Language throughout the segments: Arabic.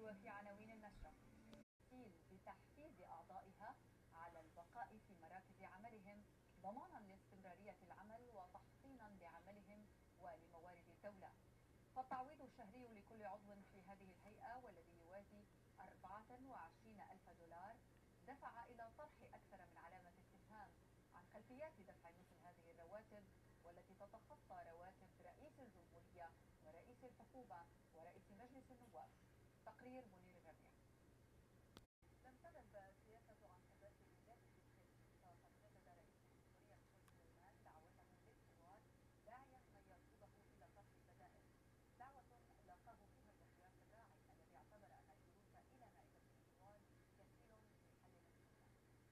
وفي عناوين النشرة بتحفيز أعضائها على البقاء في مراكز عملهم ضمانا لاستمرارية العمل وتحصينا لعملهم ولموارد الدولة. فالتعويض الشهري لكل عضو في هذه الهيئة والذي يوازي 24 ألف دولار دفع إلى طرح أكثر من علامة استفهام عن خلفيات دفع مثل هذه الرواتب، والتي تتخطى رواتب رئيس الجمهورية ورئيس الحكومة ورئيس مجلس النواب. تقرير منير الربيع. لم تغب سياسة عنقبات الولاية السياسية، فقد جدد رئيس الجمهورية ميشيل سليمان دعوته للحوار داعيا من يرفضه إلى طرح البدائل، دعوة لاقاه فيها الدبلوماسي الراعي الذي اعتبر أن الجلوس إلى مائدة الحوار كفيل بحل المشكلة.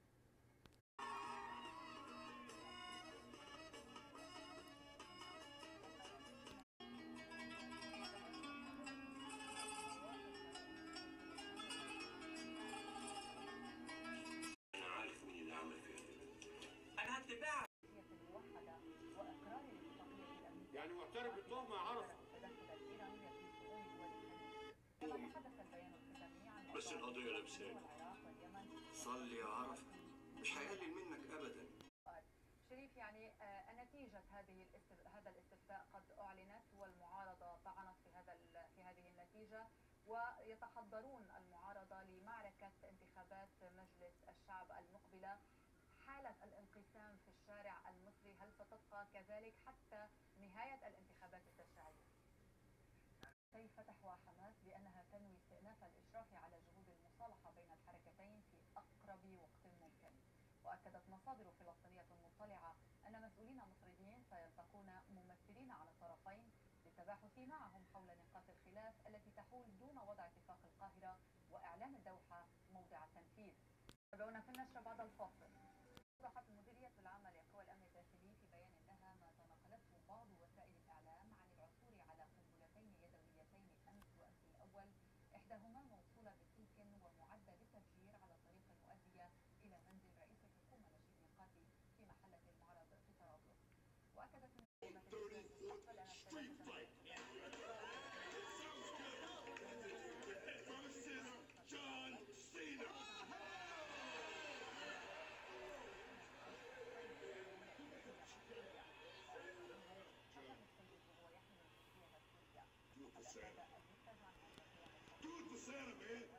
أنا عارف مين اللي عمل فيها كده. أنا هتباع الموحدة وإقرار الاتفاقية الأمنية. يعني معترف بالتهمة عرفة. التدخل الإيراني في شؤون دول الخليج. كما تحدث البيان الختامي عن بس القضية لابساك. والعراق واليمن. صلي يا عرفة، مش هيقلل منك أبدا. شريف، يعني نتيجة هذا الاستفتاء قد أعلنت، والمعارضة طعنت في هذه النتيجة، ويتحضرون المعارضة لمعركة انتخابات مجلس الشعب المقبلة. حالة الانقسام في الشارع المصري هل ستبقى كذلك حتى نهاية الانتخابات التشريعية؟ فتح حماس بأنها تنوي استئناف الإشراف على جهود المصالحة بين الحركتين في أقرب وقت ممكن. وأكدت مصادر فلسطينية مطلعة أن مسؤولين مصريين سيلتقون ممثلين عن الطرفين للتباحث معهم حول نقاط الخلاف التي تحول دون وضع اتفاق القاهرة وإعلام الدوحة موضع التنفيذ. تابعونا في النشرة بعد الفاصل. أوضحت المديرية العامة لقوى الأمن الداخلي في بيان لها ما تناقلته بعض وسائل الإعلام عن العثور على قنبلتين يدويتين أمس وأمس الأول، إحداهما موصولة بسلك ومعدة للتفجير على الطريق المؤدية إلى منزل رئيس الحكومة نجيب ميقاتي في محلة المعرض في طرابلس. وأكدت المستقبل أن Do it for Santa, man.